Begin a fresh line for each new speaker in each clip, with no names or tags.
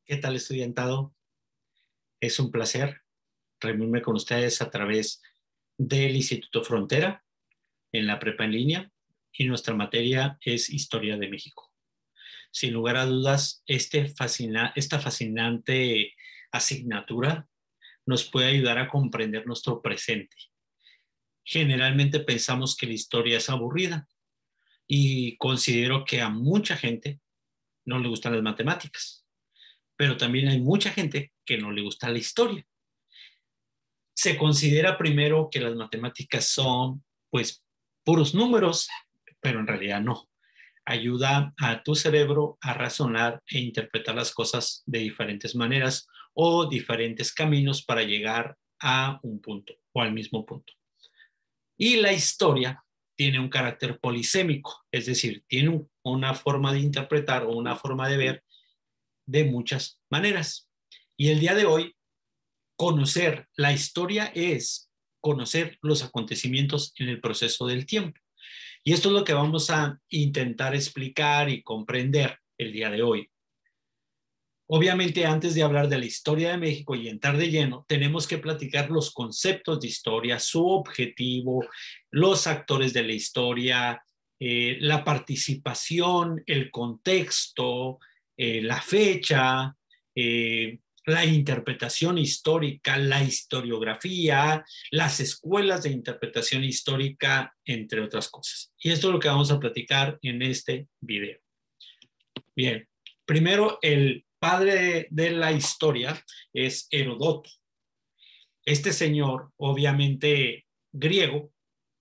¿Qué tal, estudiantado? Es un placer reunirme con ustedes a través del Instituto Frontera en la prepa en línea y nuestra materia es Historia de México. Sin lugar a dudas, esta fascinante asignatura nos puede ayudar a comprender nuestro presente. Generalmente pensamos que la historia es aburrida y considero que a mucha gente no le gustan las matemáticas, pero también hay mucha gente que no le gusta la historia. Se considera primero que las matemáticas son, pues, puros números, pero en realidad no. Ayuda a tu cerebro a razonar e interpretar las cosas de diferentes maneras o diferentes caminos para llegar a un punto o al mismo punto. Y la historia tiene un carácter polisémico, es decir, tiene una forma de interpretar o una forma de ver de muchas maneras. Y el día de hoy, conocer la historia es conocer los acontecimientos en el proceso del tiempo. Y esto es lo que vamos a intentar explicar y comprender el día de hoy. Obviamente, antes de hablar de la historia de México y entrar de lleno, tenemos que platicar los conceptos de historia, su objetivo, los actores de la historia, la participación, el contexto, la fecha, la interpretación histórica, la historiografía, las escuelas de interpretación histórica, entre otras cosas. Y esto es lo que vamos a platicar en este video. Bien, primero el padre de la historia es Heródoto. Este señor, obviamente griego,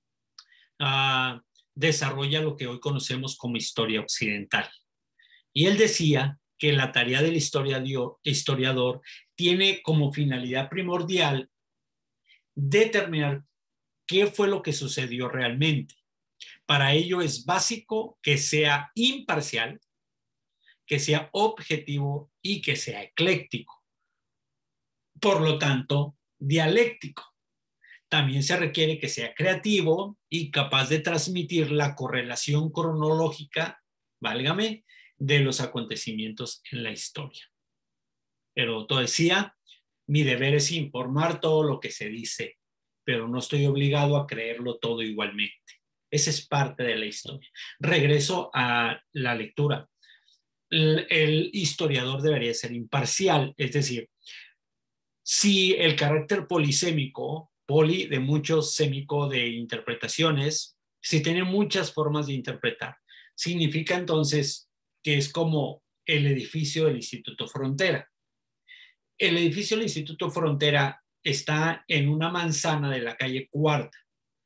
desarrolla lo que hoy conocemos como historia occidental. Y él decía que la tarea del historiador tiene como finalidad primordial determinar qué fue lo que sucedió realmente. Para ello es básico que sea imparcial, que sea objetivo y que sea ecléctico. Por lo tanto, dialéctico. También se requiere que sea creativo y capaz de transmitir la correlación cronológica, válgame, de los acontecimientos en la historia. Heródoto decía, mi deber es informar todo lo que se dice, pero no estoy obligado a creerlo todo igualmente. Esa es parte de la historia. Regreso a la lectura. El historiador debería ser imparcial, es decir, si el carácter polisémico, poli de muchos, sémico de interpretaciones, si tiene muchas formas de interpretar, significa entonces que es como el edificio del Instituto Frontera. El edificio del Instituto Frontera está en una manzana de la calle Cuarta,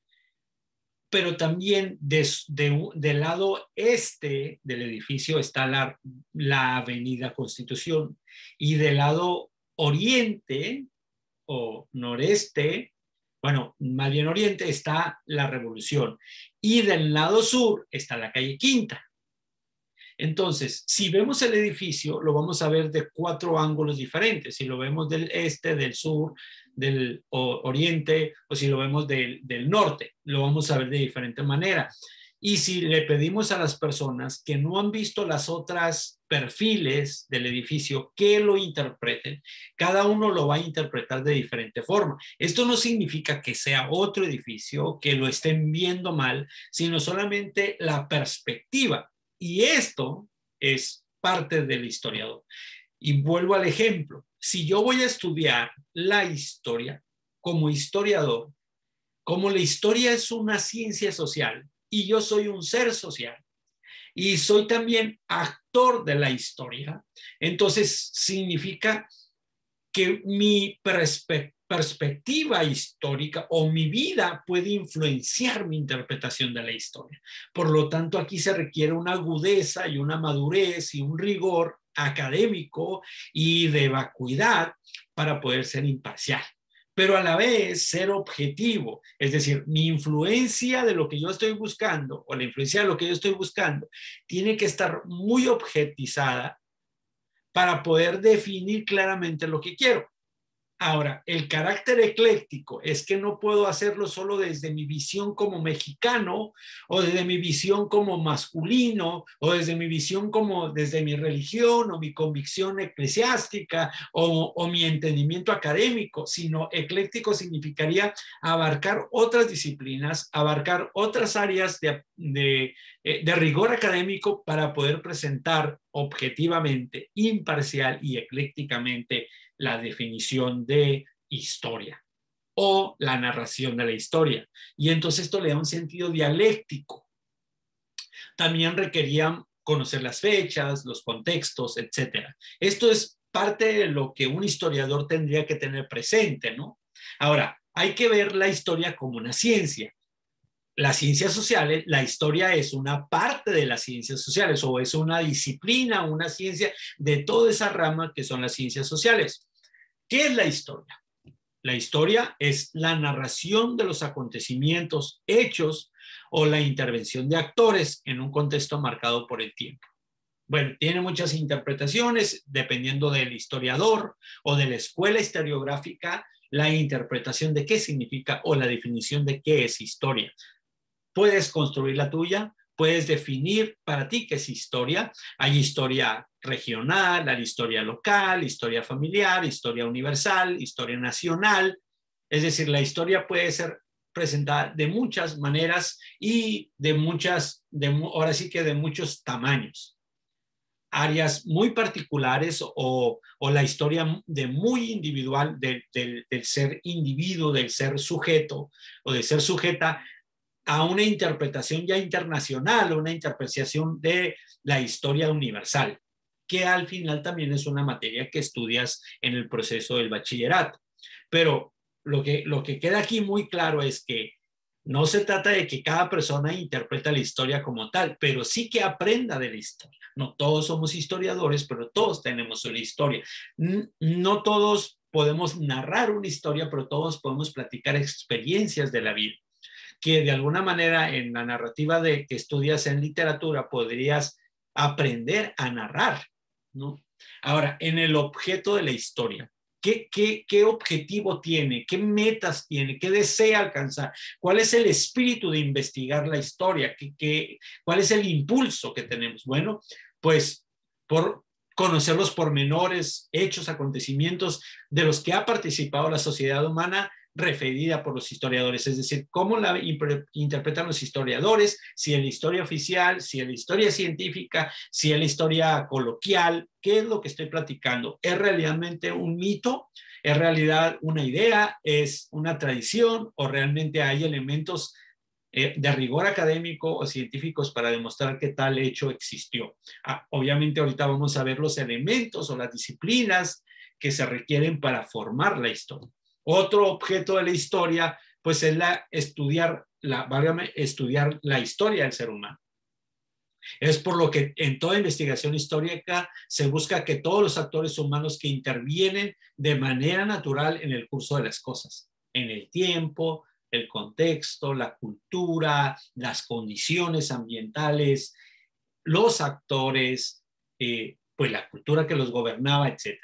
pero también del lado este del edificio está la Avenida Constitución y del lado oriente o noreste, bueno, más bien oriente, está la Revolución y del lado sur está la calle Quinta. Entonces, si vemos el edificio, lo vamos a ver de 4 ángulos diferentes. Si lo vemos del este, del sur, del oriente, o si lo vemos del norte, lo vamos a ver de diferente manera. Y si le pedimos a las personas que no han visto las otras perfiles del edificio que lo interpreten, cada uno lo va a interpretar de diferente forma. Esto no significa que sea otro edificio, que lo estén viendo mal, sino solamente la perspectiva. Y esto es parte del historiador. Y vuelvo al ejemplo. Si yo voy a estudiar la historia como historiador, como la historia es una ciencia social y yo soy un ser social y soy también actor de la historia, entonces significa que mi perspectiva histórica o mi vida puede influenciar mi interpretación de la historia. Por lo tanto, aquí se requiere una agudeza y una madurez y un rigor académico y de vacuidad para poder ser imparcial, pero a la vez ser objetivo, es decir, mi influencia de lo que yo estoy buscando o la influencia de lo que yo estoy buscando tiene que estar muy objetizada para poder definir claramente lo que quiero. Ahora, el carácter ecléctico es que no puedo hacerlo solo desde mi visión como mexicano o desde mi visión como masculino o desde mi visión como desde mi religión o mi convicción eclesiástica o mi entendimiento académico, sino ecléctico significaría abarcar otras disciplinas, abarcar otras áreas de rigor académico para poder presentar objetivamente, imparcial y eclécticamente la definición de historia o la narración de la historia. Y entonces esto le da un sentido dialéctico. También requerían conocer las fechas, los contextos, etcétera. Esto es parte de lo que un historiador tendría que tener presente, ¿no? Ahora, hay que ver la historia como una ciencia. Las ciencias sociales, la historia es una parte de las ciencias sociales o es una disciplina, una ciencia de toda esa rama que son las ciencias sociales. ¿Qué es la historia? La historia es la narración de los acontecimientos, hechos o la intervención de actores en un contexto marcado por el tiempo. Bueno, tiene muchas interpretaciones dependiendo del historiador o de la escuela historiográfica, la interpretación de qué significa o la definición de qué es historia. Puedes construir la tuya, puedes definir para ti qué es historia. Hay historia regional, hay historia local, historia familiar, historia universal, historia nacional. Es decir, la historia puede ser presentada de muchas maneras y ahora sí que de muchos tamaños. Áreas muy particulares o la historia de muy individual del ser individuo, del ser sujeto o de ser sujeta a una interpretación ya internacional, una interpretación de la historia universal, que al final también es una materia que estudias en el proceso del bachillerato. Pero lo que queda aquí muy claro es que no se trata de que cada persona interpreta la historia como tal, pero sí que aprenda de la historia. No todos somos historiadores, pero todos tenemos una historia. No todos podemos narrar una historia, pero todos podemos platicar experiencias de la vida que de alguna manera en la narrativa de que estudias en literatura podrías aprender a narrar, ¿no? Ahora, en el objeto de la historia, ¿qué objetivo tiene? ¿Qué metas tiene? ¿Qué desea alcanzar? ¿Cuál es el espíritu de investigar la historia? ¿Cuál es el impulso que tenemos? Bueno, pues por conocer los pormenores, hechos, acontecimientos de los que ha participado la sociedad humana referida por los historiadores, es decir, cómo la interpretan los historiadores, si en la historia oficial, si en la historia científica, si en la historia coloquial, qué es lo que estoy platicando. ¿Es realmente un mito? ¿Es realidad una idea? ¿Es una tradición? ¿O realmente hay elementos de rigor académico o científicos para demostrar que tal hecho existió? Obviamente ahorita vamos a ver los elementos o las disciplinas que se requieren para formar la historia. Otro objeto de la historia, pues es estudiar la historia del ser humano. Es por lo que en toda investigación histórica se busca que todos los actores humanos que intervienen de manera natural en el curso de las cosas, en el tiempo, el contexto, la cultura, las condiciones ambientales, los actores, pues la cultura que los gobernaba, etc.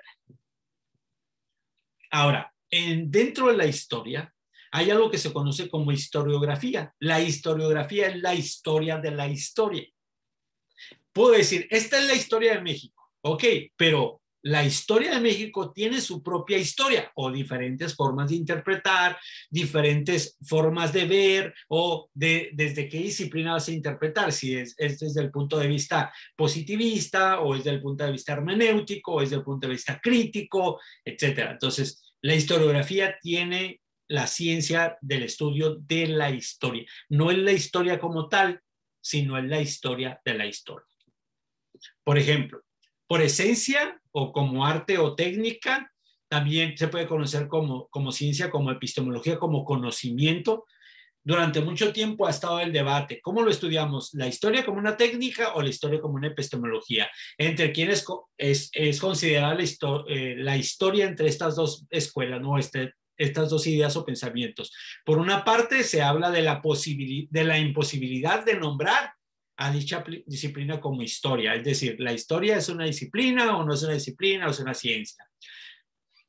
Ahora, dentro de la historia hay algo que se conoce como historiografía. La historiografía es la historia de la historia. Puedo decir, esta es la historia de México, ok, pero la historia de México tiene su propia historia o diferentes formas de interpretar, diferentes formas de ver o desde qué disciplina vas a interpretar, si es desde el punto de vista positivista o es desde el punto de vista hermenéutico o es desde el punto de vista crítico, etcétera. Entonces, la historiografía tiene la ciencia del estudio de la historia. No es la historia como tal, sino es la historia de la historia. Por ejemplo, por esencia o como arte o técnica, también se puede conocer como ciencia, como epistemología, como conocimiento. Durante mucho tiempo ha estado el debate. ¿Cómo lo estudiamos? ¿La historia como una técnica o la historia como una epistemología? Entre quienes es considerada la historia entre estas dos escuelas, ¿no? Estas dos ideas o pensamientos. Por una parte, se habla de la imposibilidad de nombrar a dicha disciplina como historia. Es decir, ¿la historia es una disciplina o no es una disciplina o es una ciencia?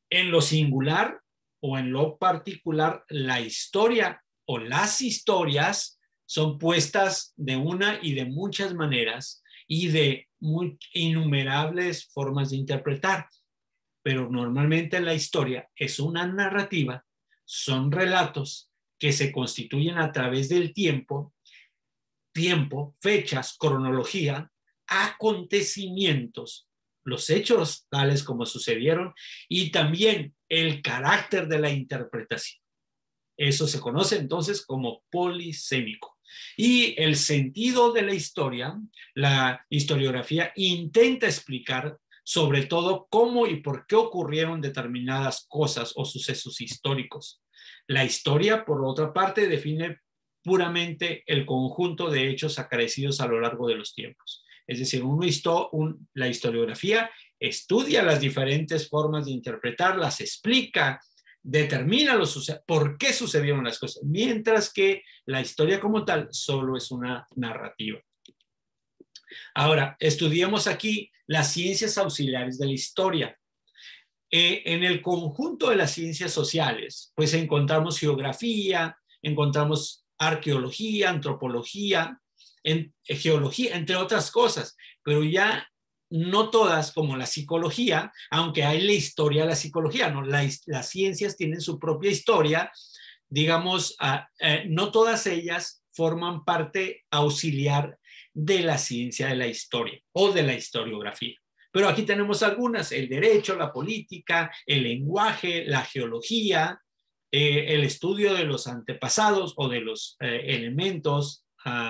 En lo singular o en lo particular, la historia o las historias son puestas de una y de muchas maneras y de innumerables formas de interpretar. Pero normalmente la historia es una narrativa, son relatos que se constituyen a través del tiempo, fechas, cronología, acontecimientos, los hechos tales como sucedieron y también el carácter de la interpretación. Eso se conoce entonces como polisémico. Y el sentido de la historia, la historiografía intenta explicar sobre todo cómo y por qué ocurrieron determinadas cosas o sucesos históricos. La historia, por otra parte, define puramente el conjunto de hechos acaecidos a lo largo de los tiempos. Es decir, la historiografía estudia las diferentes formas de interpretar, las explica, determina por qué sucedieron las cosas, mientras que la historia como tal solo es una narrativa. Ahora, estudiemos aquí las ciencias auxiliares de la historia. En el conjunto de las ciencias sociales, pues encontramos geografía, encontramos arqueología, antropología, geología, entre otras cosas, pero ya no todas, como la psicología, aunque hay la historia de la psicología, ¿no? Las ciencias tienen su propia historia, digamos, no todas ellas forman parte auxiliar de la ciencia de la historia o de la historiografía. Pero aquí tenemos algunas: el derecho, la política, el lenguaje, la geología, el estudio de los antepasados o de los elementos,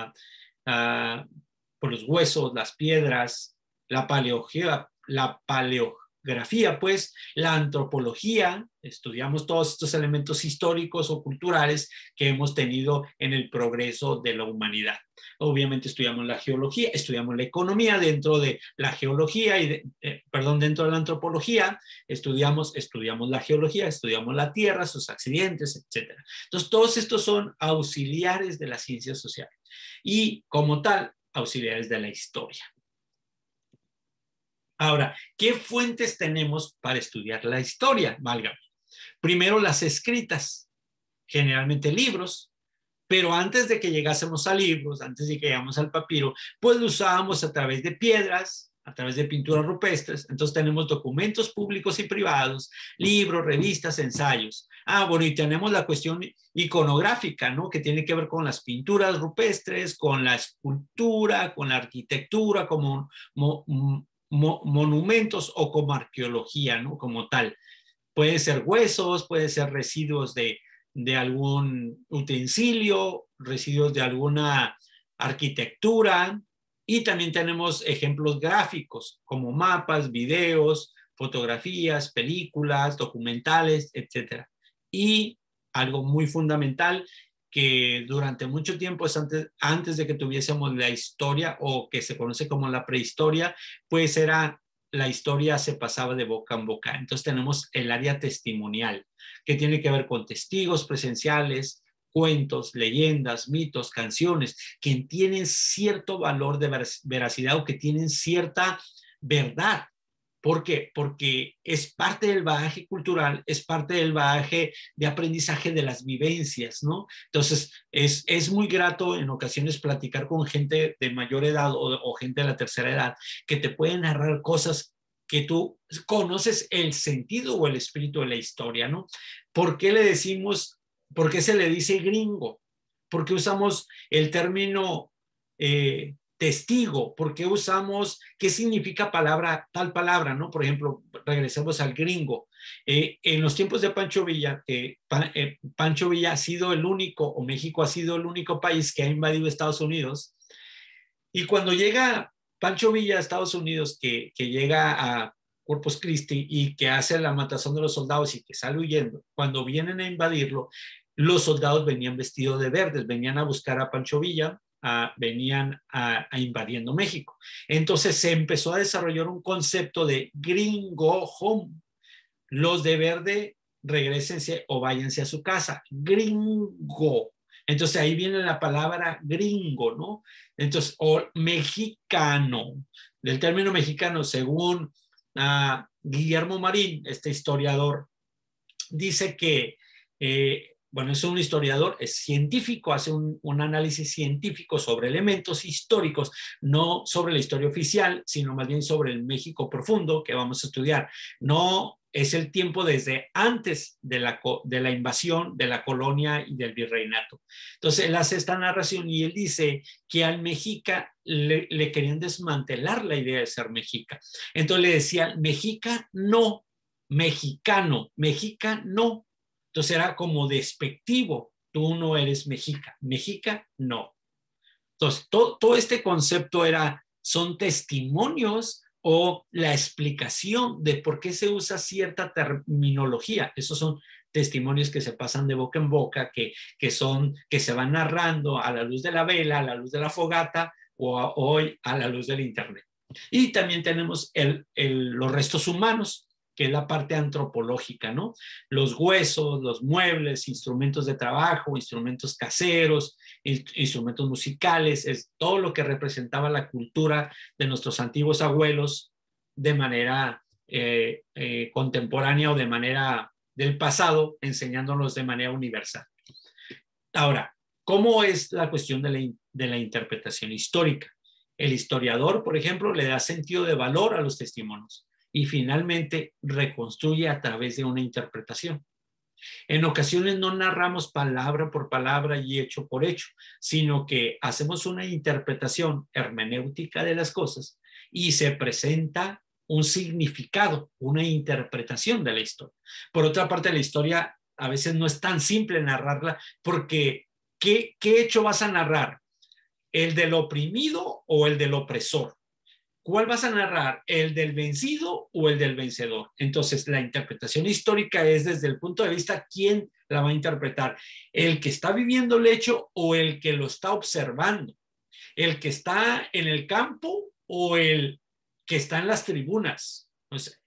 por los huesos, las piedras, la paleografía, pues, la antropología. Estudiamos todos estos elementos históricos o culturales que hemos tenido en el progreso de la humanidad. Obviamente estudiamos la geología, estudiamos la economía dentro de la geología y dentro de la antropología, estudiamos la geología, estudiamos la tierra, sus accidentes, etcétera. Entonces, todos estos son auxiliares de las ciencias sociales y, como tal, auxiliares de la historia. Ahora, ¿qué fuentes tenemos para estudiar la historia? Válgame. Primero, las escritas, generalmente libros, pero antes de que llegásemos a libros, antes de que llegamos al papiro, pues lo usábamos a través de piedras, a través de pinturas rupestres. Entonces tenemos documentos públicos y privados, libros, revistas, ensayos. Bueno, y tenemos la cuestión iconográfica, ¿no? Que tiene que ver con las pinturas rupestres, con la escultura, con la arquitectura, como monumentos o como arqueología, ¿no? Como tal. Pueden ser huesos, pueden ser residuos de algún utensilio, residuos de alguna arquitectura, y también tenemos ejemplos gráficos como mapas, videos, fotografías, películas, documentales, etc. Y algo muy fundamental que durante mucho tiempo, antes de que tuviésemos la historia, o que se conoce como la prehistoria, pues era la historia se pasaba de boca en boca. Entonces tenemos el área testimonial, que tiene que ver con testigos presenciales, cuentos, leyendas, mitos, canciones, que tienen cierto valor de veracidad o que tienen cierta verdad. ¿Por qué? Porque es parte del bagaje cultural, es parte del bagaje de aprendizaje de las vivencias, ¿no? Entonces, es muy grato en ocasiones platicar con gente de mayor edad o gente de la tercera edad que te pueden narrar cosas que tú conoces el sentido o el espíritu de la historia, ¿no? ¿Por qué por qué se le dice gringo? ¿Por qué usamos el término testigo? ¿Por qué usamos, qué significa tal palabra, ¿no? Por ejemplo, regresemos al gringo. En los tiempos de Pancho Villa, Pancho Villa ha sido el único, o México ha sido el único país que ha invadido Estados Unidos. Y cuando llega Pancho Villa a Estados Unidos, que llega a Corpus Christi y que hace la matazón de los soldados y que sale huyendo, cuando vienen a invadirlo, los soldados venían vestidos de verdes, venían a buscar a Pancho Villa, venían a invadiendo México. Entonces se empezó a desarrollar un concepto de gringo home. Los de verde, regrésense o váyanse a su casa. Gringo. Entonces ahí viene la palabra gringo, ¿no? Entonces, o mexicano, del término mexicano, según Guillermo Marín, este historiador, dice que, bueno, es un historiador, es científico, hace un análisis científico sobre elementos históricos, no sobre la historia oficial, sino más bien sobre el México profundo que vamos a estudiar. No es el tiempo desde antes de la invasión, de la colonia y del virreinato. Entonces, él hace esta narración y él dice que al mexica le querían desmantelar la idea de ser mexica. Entonces le decían, mexica no, mexicano, mexica no. Entonces era como despectivo, tú no eres mexica, mexica no. Entonces todo este concepto son testimonios o la explicación de por qué se usa cierta terminología. Esos son testimonios que se pasan de boca en boca, que se van narrando a la luz de la vela, a la luz de la fogata o hoy a la luz del internet. Y también tenemos los restos humanos, que es la parte antropológica, ¿no? Los huesos, los muebles, instrumentos de trabajo, instrumentos caseros, instrumentos musicales, es todo lo que representaba la cultura de nuestros antiguos abuelos de manera contemporánea o de manera del pasado, enseñándonos de manera universal. Ahora, ¿cómo es la cuestión de la interpretación histórica? El historiador, por ejemplo, le da sentido de valor a los testimonios y finalmente reconstruye a través de una interpretación. En ocasiones no narramos palabra por palabra y hecho por hecho, sino que hacemos una interpretación hermenéutica de las cosas y se presenta un significado, una interpretación de la historia. Por otra parte, la historia a veces no es tan simple narrarla porque ¿qué hecho vas a narrar? ¿El del oprimido o el del opresor? ¿Cuál vas a narrar? ¿El del vencido o el del vencedor? Entonces, la interpretación histórica es desde el punto de vista quién la va a interpretar. ¿El que está viviendo el hecho o el que lo está observando? ¿El que está en el campo o el que está en las tribunas? Pues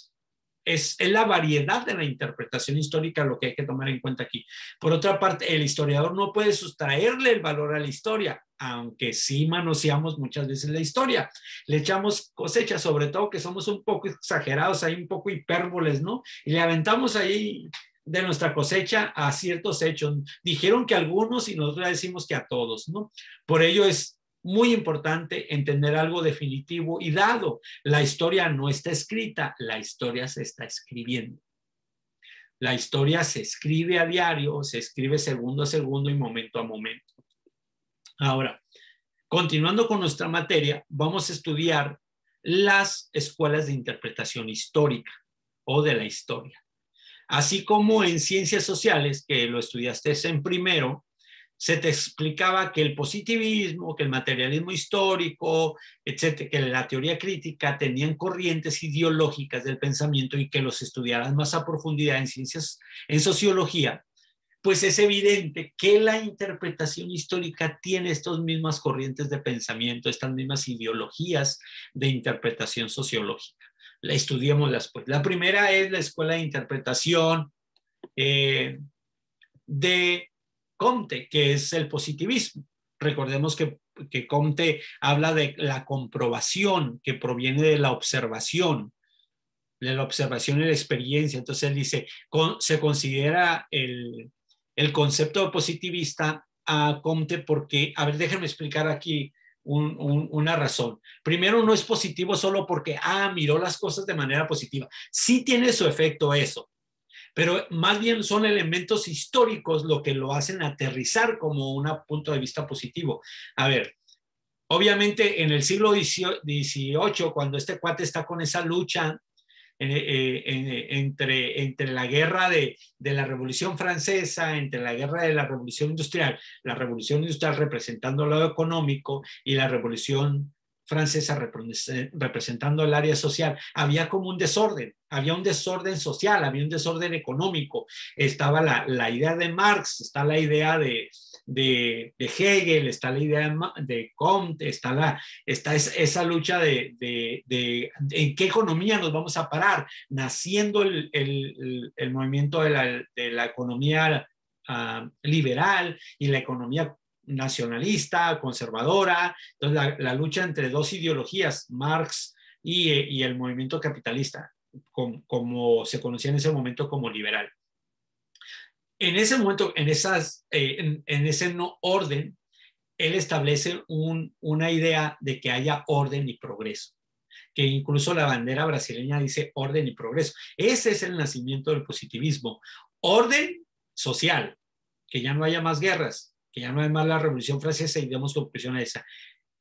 es la variedad de la interpretación histórica lo que hay que tomar en cuenta aquí. Por otra parte, el historiador no puede sustraerle el valor a la historia, aunque sí manoseamos muchas veces la historia. Le echamos cosecha, sobre todo que somos un poco exagerados, hay un poco hipérboles, ¿no? Y le aventamos ahí de nuestra cosecha a ciertos hechos. Dijeron que algunos y nosotros decimos que a todos, ¿no? Por ello es muy importante entender algo definitivo y dado, la historia no está escrita, la historia se está escribiendo. La historia se escribe a diario, se escribe segundo a segundo y momento a momento. Ahora, continuando con nuestra materia, vamos a estudiar las escuelas de interpretación histórica o de la historia. Así como en ciencias sociales, que lo estudiaste en primero, se te explicaba que el positivismo, que el materialismo histórico, etcétera, que la teoría crítica tenían corrientes ideológicas del pensamiento y que los estudiaras más a profundidad en ciencias, en sociología, pues es evidente que la interpretación histórica tiene estas mismas corrientes de pensamiento, estas mismas ideologías de interpretación sociológica. La estudiémoslas, pues. La primera es la escuela de interpretación de Comte, que es el positivismo. Recordemos que Comte habla de la comprobación que proviene de la observación y la experiencia. Entonces él dice, se considera el concepto positivista a Comte porque, a ver, déjenme explicar aquí una razón. Primero, no es positivo solo porque, miró las cosas de manera positiva. Sí tiene su efecto eso, pero más bien son elementos históricos lo que lo hacen aterrizar como un punto de vista positivo. A ver, obviamente en el siglo XVIII, cuando este cuate está con esa lucha entre la guerra de la Revolución Francesa, entre la guerra de la Revolución Industrial representando lo económico y la Revolución Francesa representando el área social, había como un desorden, había un desorden social, había un desorden económico, estaba la idea de Marx, está la idea de Hegel, está la idea de Comte, está esa lucha de en qué economía nos vamos a parar, naciendo el movimiento de la economía liberal y la economía nacionalista, conservadora. Entonces la lucha entre dos ideologías, Marx y el movimiento capitalista, como se conocía en ese momento como liberal. En ese momento, en ese no orden, él establece una idea de que haya orden y progreso, que incluso la bandera brasileña dice orden y progreso. Ese es el nacimiento del positivismo. Orden social, que ya no haya más guerras, que ya no haya más la Revolución Francesa y demos conclusión a esa.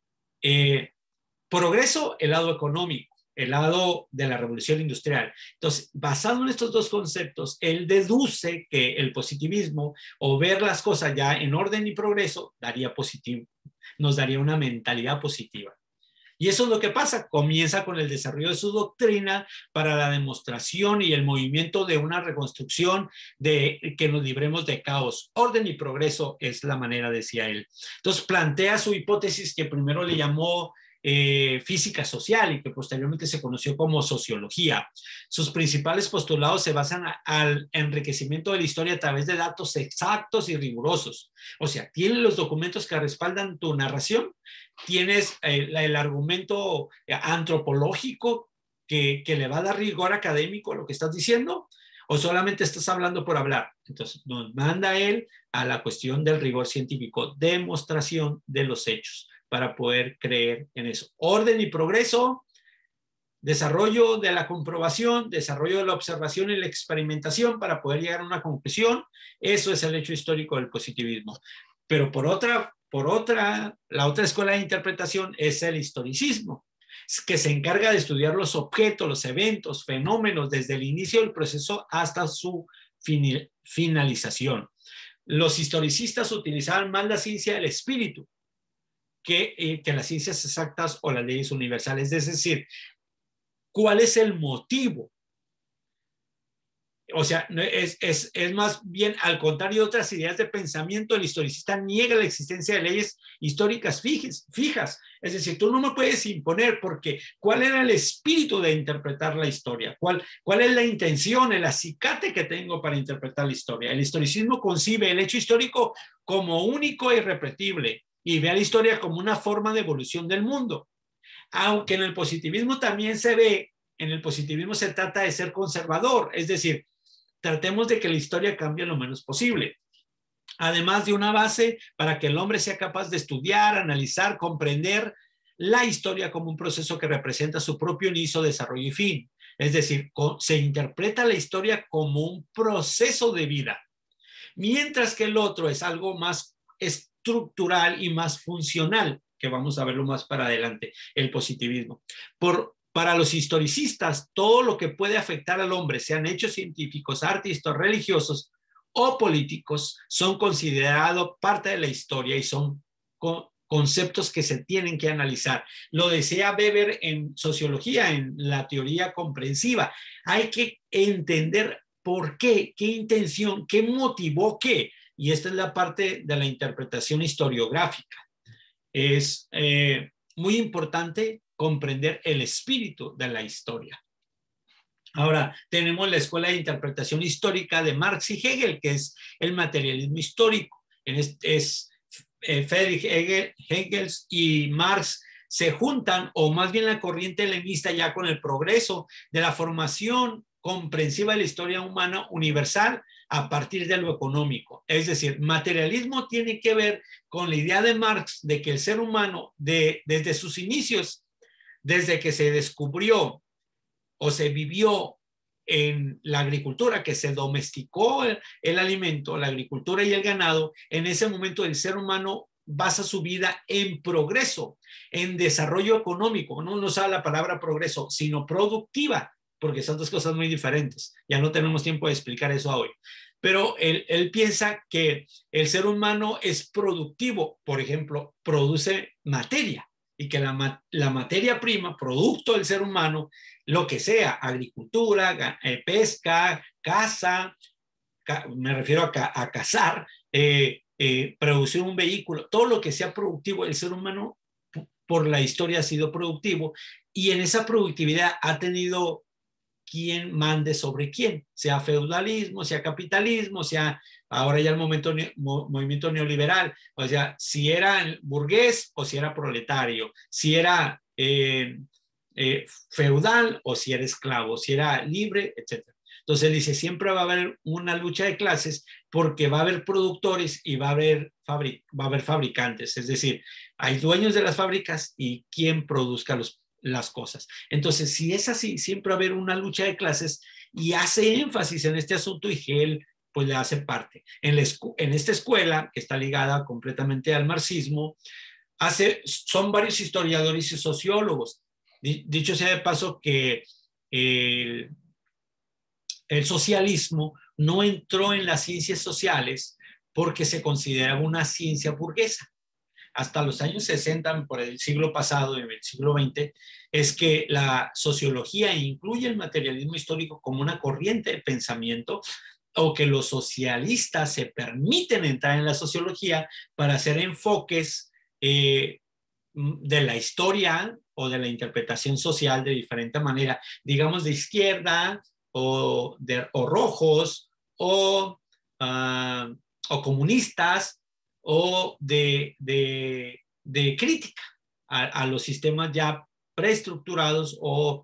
Progreso, el lado económico, el lado de la revolución industrial. Entonces, basado en estos dos conceptos, él deduce que el positivismo o ver las cosas ya en orden y progreso nos daría una mentalidad positiva. Y eso es lo que pasa, comienza con el desarrollo de su doctrina para la demostración y el movimiento de una reconstrucción de que nos libremos de caos. Orden y progreso es la manera, decía él. Entonces plantea su hipótesis que primero le llamó física social y que posteriormente se conoció como sociología. Sus principales postulados se basan al enriquecimiento de la historia a través de datos exactos y rigurosos. O sea, tienen los documentos que respaldan tu narración, tienes el argumento antropológico que le va a dar rigor académico a lo que estás diciendo, o solamente estás hablando por hablar. Entonces nos manda él a la cuestión del rigor científico, demostración de los hechos, para poder creer en eso. Orden y progreso, desarrollo de la comprobación, desarrollo de la observación y la experimentación para poder llegar a una conclusión. Eso es el hecho histórico del positivismo. Pero la otra escuela de interpretación es el historicismo, que se encarga de estudiar los objetos, los eventos, fenómenos desde el inicio del proceso hasta su finalización. Los historicistas utilizaban más la ciencia del espíritu que las ciencias exactas o las leyes universales. Es decir, ¿cuál es el motivo? O sea, es más bien al contrario de otras ideas de pensamiento, el historicista niega la existencia de leyes históricas fijas. Es decir, tú no me puedes imponer porque ¿cuál era el espíritu de interpretar la historia? ¿Cuál es la intención, el acicate que tengo para interpretar la historia? El historicismo concibe el hecho histórico como único e irrepetible y ve a la historia como una forma de evolución del mundo. Aunque en el positivismo también se ve, en el positivismo se trata de ser conservador, es decir, tratemos de que la historia cambie lo menos posible. Además de una base para que el hombre sea capaz de estudiar, analizar, comprender la historia como un proceso que representa su propio inicio, desarrollo y fin. Es decir, se interpreta la historia como un proceso de vida, mientras que el otro es algo más estructural y más funcional, que vamos a verlo más para adelante, el positivismo. Para los historicistas, todo lo que puede afectar al hombre, sean hechos científicos, artísticos, religiosos o políticos, son considerados parte de la historia y son conceptos que se tienen que analizar. Lo decía Weber en sociología, en la teoría comprensiva. Hay que entender por qué, qué intención, qué motivó qué. Y esta es la parte de la interpretación historiográfica. Es muy importante comprender el espíritu de la historia. Ahora, tenemos la Escuela de Interpretación Histórica de Marx y Hegel, que es el materialismo histórico. Friedrich Hegel y Marx se juntan, o más bien la corriente helenista ya con el progreso de la formación comprensiva de la historia humana universal a partir de lo económico. Es decir, materialismo tiene que ver con la idea de Marx de que el ser humano, desde sus inicios, desde que se descubrió o se vivió en la agricultura, que se domesticó el alimento, la agricultura y el ganado, en ese momento el ser humano basa su vida en progreso, en desarrollo económico. No usa la palabra progreso, sino productiva, porque son dos cosas muy diferentes. Ya no tenemos tiempo de explicar eso hoy. Pero él piensa que el ser humano es productivo, por ejemplo, produce materia, y que la materia prima, producto del ser humano, lo que sea, agricultura, pesca, caza, me refiero a cazar, producir un vehículo, todo lo que sea productivo, el ser humano por la historia ha sido productivo y en esa productividad ha tenido quien mande sobre quién, sea feudalismo, sea capitalismo, sea ahora ya el movimiento neoliberal, o sea, si era burgués o si era proletario, si era feudal o si era esclavo, si era libre, etc. Entonces dice, siempre va a haber una lucha de clases porque va a haber productores y va a haber fabricantes. Es decir, hay dueños de las fábricas y quien produzca las cosas. Entonces, si es así, siempre va a haber una lucha de clases y hace énfasis en este asunto y Hegel pues le hace parte. En esta escuela, que está ligada completamente al marxismo, son varios historiadores y sociólogos. Dicho sea de paso que el, el socialismo no entró en las ciencias sociales porque se consideraba una ciencia burguesa. Hasta los años 60, por el siglo pasado, en el siglo XX, es que la sociología incluye el materialismo histórico como una corriente de pensamiento, o que los socialistas se permiten entrar en la sociología para hacer enfoques de la historia o de la interpretación social de diferente manera, digamos de izquierda o rojos o comunistas o de crítica a los sistemas ya preestructurados o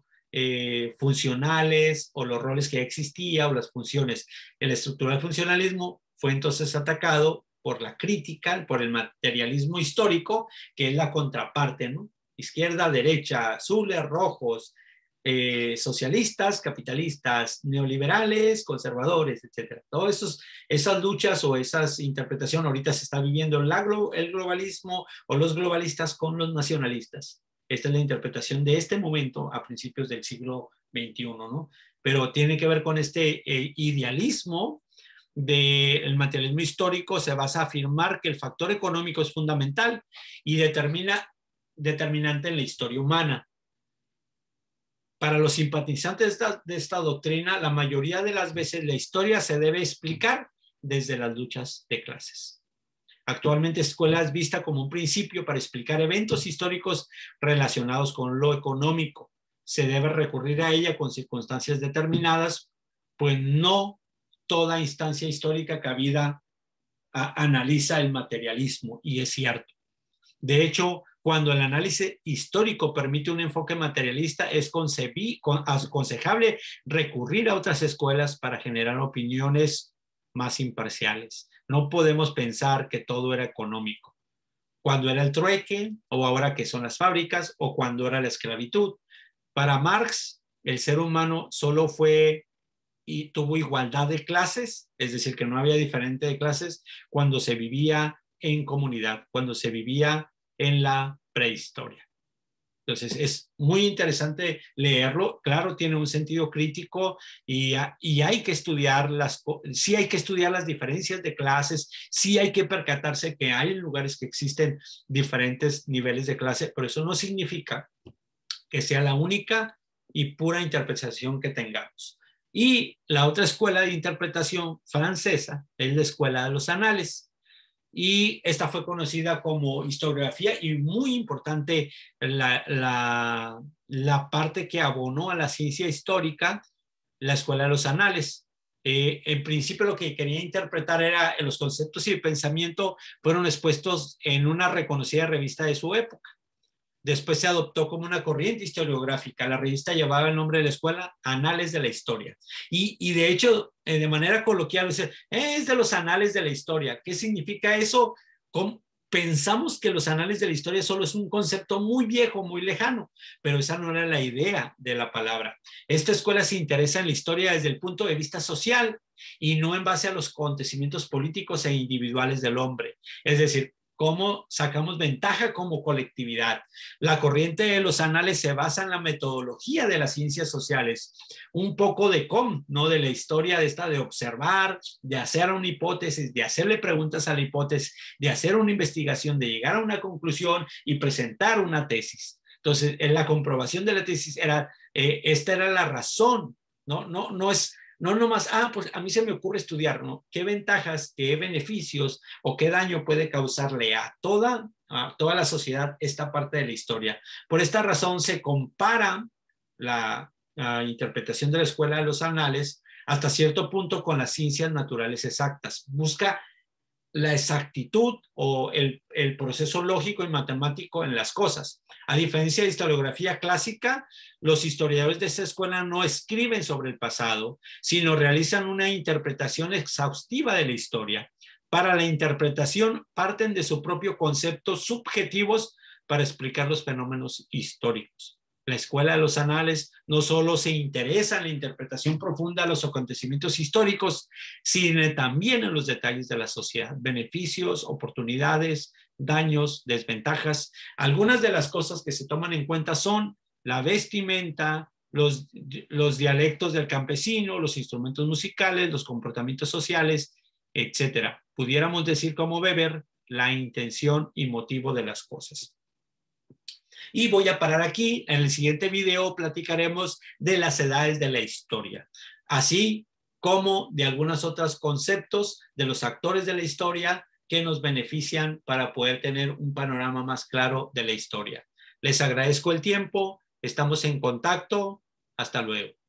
funcionales o los roles que ya existía o las funciones. La estructura del funcionalismo fue entonces atacado por la crítica, por el materialismo histórico, que es la contraparte, ¿no? Izquierda, derecha, azules, rojos, socialistas, capitalistas, neoliberales, conservadores, etcétera. Todas esas luchas o esas interpretaciones ahorita se está viviendo el globalismo o los globalistas con los nacionalistas. Esta es la interpretación de este momento a principios del siglo XXI, ¿no? Pero tiene que ver con este idealismo del materialismo histórico. Se basa a afirmar que el factor económico es fundamental y determinante en la historia humana. Para los simpatizantes de esta doctrina, la mayoría de las veces la historia se debe explicar desde las luchas de clases. Actualmente, escuela es vista como un principio para explicar eventos históricos relacionados con lo económico. Se debe recurrir a ella con circunstancias determinadas, pues no toda instancia histórica cabida analiza el materialismo, y es cierto. De hecho, cuando el análisis histórico permite un enfoque materialista, es aconsejable recurrir a otras escuelas para generar opiniones más imparciales. No podemos pensar que todo era económico. Cuando era el trueque, o ahora que son las fábricas, o cuando era la esclavitud. Para Marx, el ser humano solo fue y tuvo igualdad de clases, es decir, que no había diferente de clases cuando se vivía en comunidad, cuando se vivía en la prehistoria. Entonces, es muy interesante leerlo. Claro, tiene un sentido crítico y hay que estudiar sí hay que estudiar las diferencias de clases, sí hay que percatarse que hay lugares que existen diferentes niveles de clase, pero eso no significa que sea la única y pura interpretación que tengamos. Y la otra escuela de interpretación francesa es la escuela de los anales. Y esta fue conocida como historiografía, y muy importante la parte que abonó a la ciencia histórica, la escuela de los anales. En principio lo que quería interpretar era los conceptos y el pensamiento fueron expuestos en una reconocida revista de su época. Después se adoptó como una corriente historiográfica. La revista llevaba el nombre de la escuela, Anales de la Historia. Y de hecho, de manera coloquial, es de los anales de la historia. ¿Qué significa eso? Pensamos que los anales de la historia solo es un concepto muy viejo, muy lejano, pero esa no era la idea de la palabra. Esta escuela se interesa en la historia desde el punto de vista social y no en base a los acontecimientos políticos e individuales del hombre. Es decir, cómo sacamos ventaja como colectividad. La corriente de los anales se basa en la metodología de las ciencias sociales, un poco ¿no? De la historia de observar, de hacer una hipótesis, de hacerle preguntas a la hipótesis, de hacer una investigación, de llegar a una conclusión y presentar una tesis. Entonces, en la comprobación de la tesis esta era la razón, no es no nomás, pues a mí se me ocurre estudiar, ¿no? ¿Qué ventajas, qué beneficios o qué daño puede causarle a toda la sociedad esta parte de la historia? Por esta razón se compara la interpretación de la escuela de los anales hasta cierto punto con las ciencias naturales exactas. Busca la exactitud o el proceso lógico y matemático en las cosas. A diferencia de historiografía clásica, los historiadores de esta escuela no escriben sobre el pasado, sino realizan una interpretación exhaustiva de la historia. Para la interpretación parten de su propio concepto subjetivos para explicar los fenómenos históricos. La escuela de los anales no solo se interesa en la interpretación profunda de los acontecimientos históricos, sino también en los detalles de la sociedad, beneficios, oportunidades, daños, desventajas. Algunas de las cosas que se toman en cuenta son la vestimenta, los dialectos del campesino, los instrumentos musicales, los comportamientos sociales, etcétera. Pudiéramos decir como Weber, la intención y motivo de las cosas. Y voy a parar aquí. En el siguiente video platicaremos de las edades de la historia, así como de algunos otros conceptos de los actores de la historia que nos benefician para poder tener un panorama más claro de la historia. Les agradezco el tiempo, estamos en contacto, hasta luego.